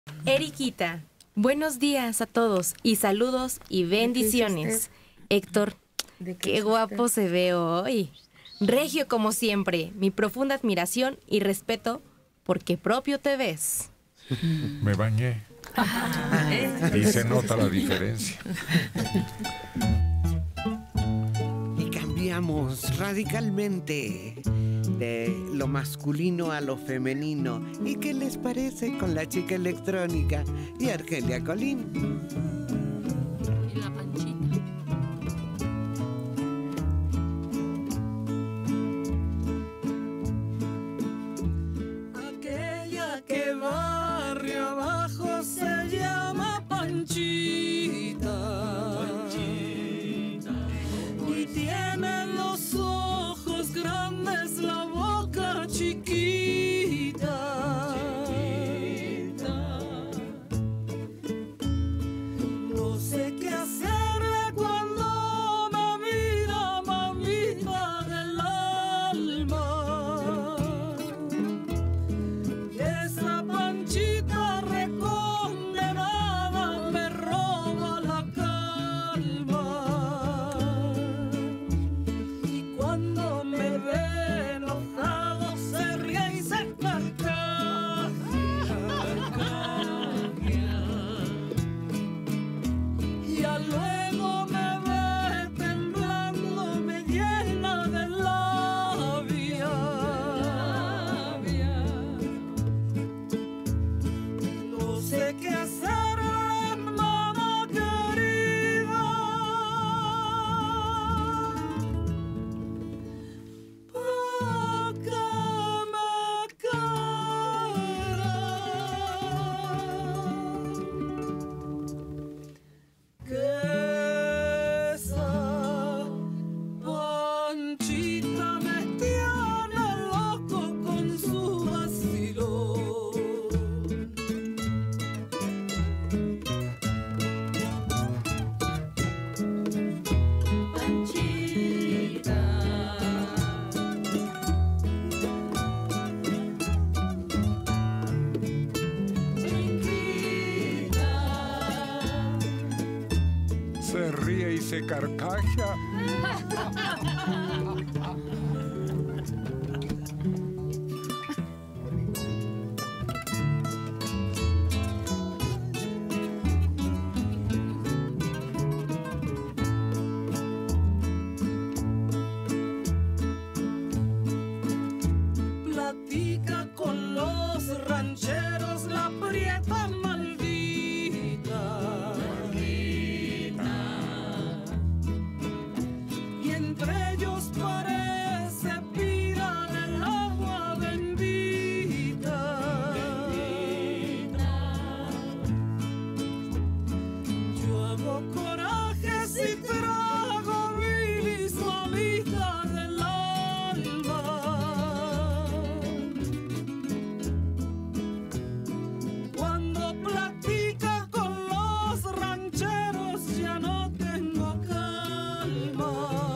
Eriquita, buenos días a todos y saludos y bendiciones. Héctor, qué guapo se ve hoy. Regio como siempre, mi profunda admiración y respeto porque propio te ves. Me bañé. Y se nota la diferencia. Y cambiamos radicalmente de lo masculino a lo femenino. ¿Y qué les parece con la chica electrónica y Argelia Colín? Y la Panchita. Aquella que barre abajo se llama Panchita. Y tiene los ojos grandes, la boca chiquita. No sé qué hacerle cuando me mira, mamita del alma. Esa Panchita recondenada me roba la calma. Y cuando me ve enojado se ríe y se carcajea. Y a luego me ve temblando, me llena de labia. No sé qué hacer, mamá querida, pa' que me quiera. Que esa Panchita me tiene loco con su vacilón. Panchita. Se ríe y se carcaja. Platica con los rancheros, la prieta maldita. Y entre ellos parece pira del agua bendita. Yo hago corajes y trago bilis, mamita del alma. Cuando platica con los rancheros ya no tengo calma.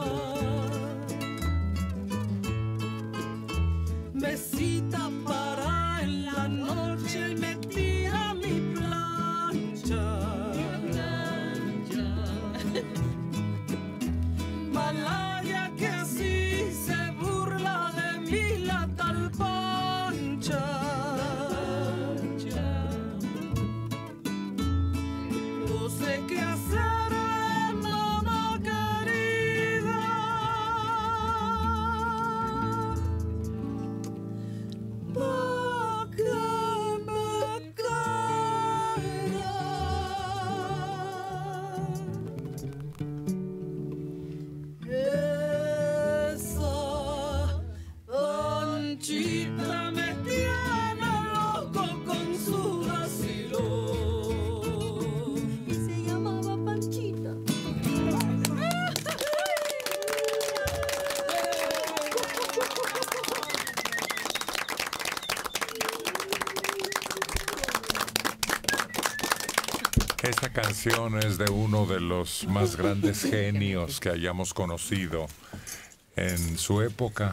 Me cita para en la noche y me tira mi plancha. Malaya que así se burla de mí la tal Pancha. No sé qué hacer, mamá querida, pa' que me quiera. Esa Panchita me tiene loco con su vacilón. Y se llamaba Panchita. Esta canción es de uno de los más grandes genios que hayamos conocido en su época,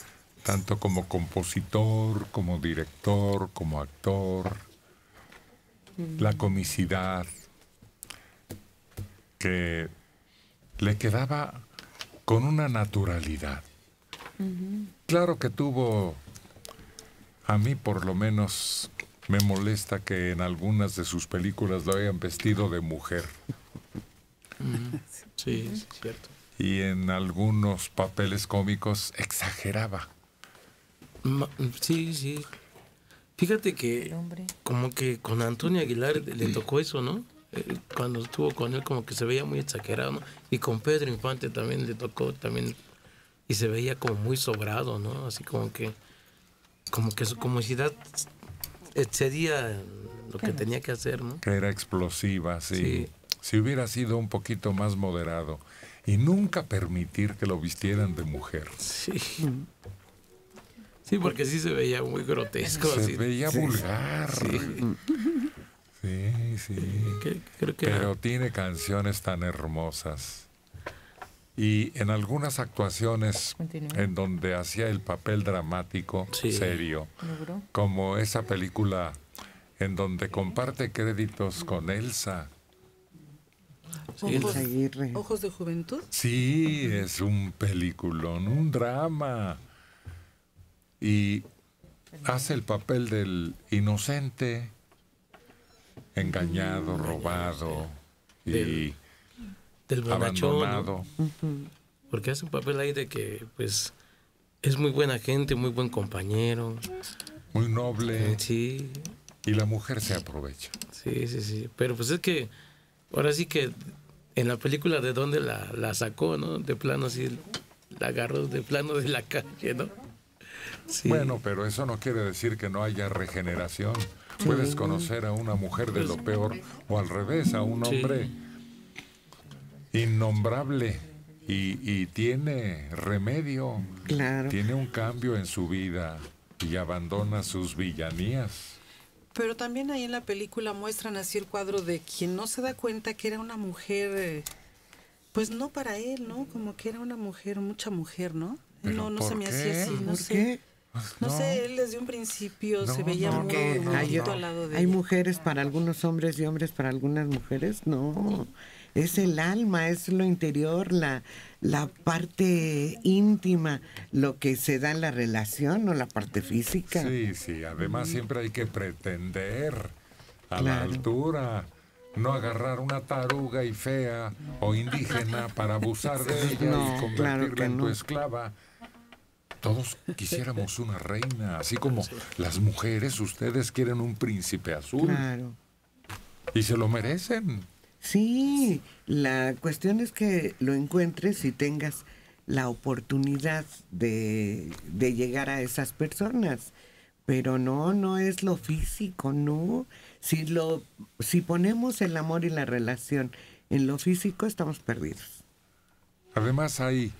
tanto como compositor, como director, como actor. la comicidad, que le quedaba con una naturalidad. Claro que tuvo, a mí por lo menos me molesta que en algunas de sus películas lo hayan vestido de mujer. Sí, es cierto. Y en algunos papeles cómicos exageraba. Sí, sí. Fíjate que como que con Antonio Aguilar le tocó eso, ¿no? Cuando estuvo con él como que se veía muy exagerado, ¿no? Y con Pedro Infante también le tocó también y se veía como muy sobrado, ¿no? Así como que su comicidad excedía lo que tenía que hacer, ¿no? Que era explosiva, sí. Sí. Si hubiera sido un poquito más moderado y nunca permitir que lo vistieran de mujer. Sí. Sí, porque sí se veía muy grotesco. Se así. veía vulgar. Sí. Sí. Creo que Pero tiene canciones tan hermosas. Y en algunas actuaciones en donde hacía el papel dramático, serio, como esa película en donde comparte créditos con Elsa. Ojos de juventud. Sí, es un peliculón, un drama. Y hace el papel del inocente, engañado, robado y del bonachón, abandonado. ¿no? Porque hace un papel ahí de que, pues, es muy buena gente, muy buen compañero. Muy noble. Sí. Y la mujer se aprovecha. Sí. Pero pues es que, ahora sí que en la película de dónde la sacó, ¿no? De plano así, la agarró de plano de la calle, ¿no? Sí. Bueno, pero eso no quiere decir que no haya regeneración. Puedes conocer a una mujer de lo peor o al revés, a un hombre innombrable y tiene remedio. Claro. Tiene un cambio en su vida y abandona sus villanías. Pero también ahí en la película muestran así el cuadro de quien no se da cuenta que era una mujer, pues no para él, ¿no? Como que era una mujer, mucha mujer, ¿no? No se me hacía así, no sé. No sé, él desde un principio se veía muy al lado de hay ella. mujeres para algunos hombres y hombres para algunas mujeres, no. Es el alma, es lo interior, la parte íntima, lo que se da en la relación, no la parte física. Sí, además siempre hay que pretender a la altura, no agarrar una taruga y fea o indígena para abusar de ella y convertirla en tu esclava. Todos quisiéramos una reina, así como las mujeres, ustedes quieren un príncipe azul. Claro. Y se lo merecen. Sí, la cuestión es que lo encuentres y tengas la oportunidad de llegar a esas personas. Pero no es lo físico, no. Si ponemos el amor y la relación en lo físico, estamos perdidos. Además hay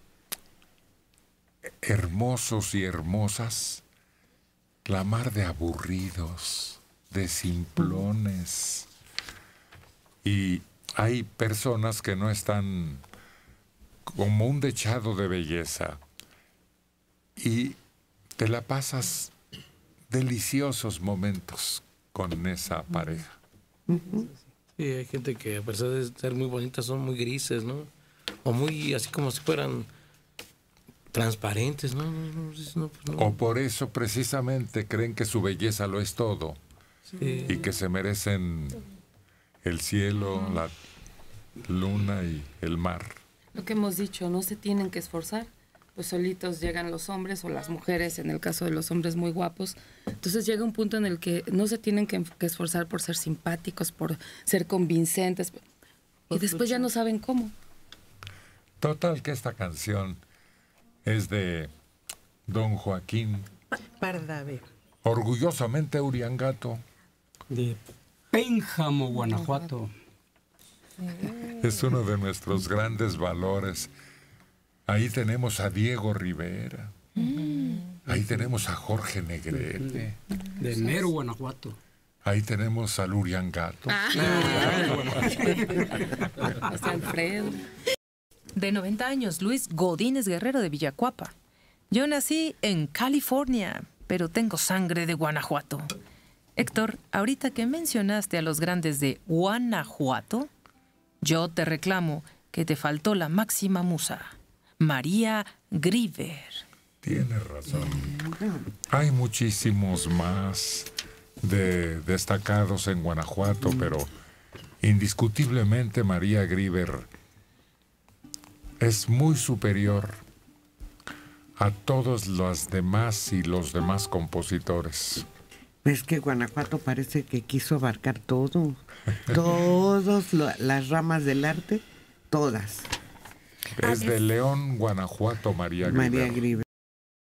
hermosos y hermosas, la mar de aburridos, de simplones. Y hay personas que no están como un dechado de belleza y te la pasas deliciosos momentos con esa pareja. Sí, hay gente que a pesar de ser muy bonitas son muy grises, ¿no? O muy así como si fueran transparentes, ¿no? Pues no. O por eso precisamente creen que su belleza lo es todo. Sí. Y que se merecen el cielo, la luna y el mar. Lo que hemos dicho, no se tienen que esforzar, pues solitos llegan los hombres o las mujeres, en el caso de los hombres muy guapos. Entonces llega un punto en el que no se tienen que esforzar por ser simpáticos, por ser convincentes, y después ya no saben cómo. Total que esta canción es de Don Joaquín Pardavé. Orgullosamente Uriangato. De Pénjamo, Guanajuato. Es uno de nuestros grandes valores. Ahí tenemos a Diego Rivera. Ahí tenemos a Jorge Negrete. De Mero, Guanajuato. Ahí tenemos al Uriangato. Hasta Alfredo. De 90 años, Luis Godínez Guerrero de Villacuapa. Yo nací en California, pero tengo sangre de Guanajuato. Héctor, ahorita que mencionaste a los grandes de Guanajuato, yo te reclamo que te faltó la máxima musa, María Grieber. Tienes razón. Hay muchísimos más destacados en Guanajuato, pero indiscutiblemente María Grieber es muy superior a todos los demás y los demás compositores. Es que Guanajuato parece que quiso abarcar todo, todas las ramas del arte, todas. Es de León, Guanajuato, María Grieber.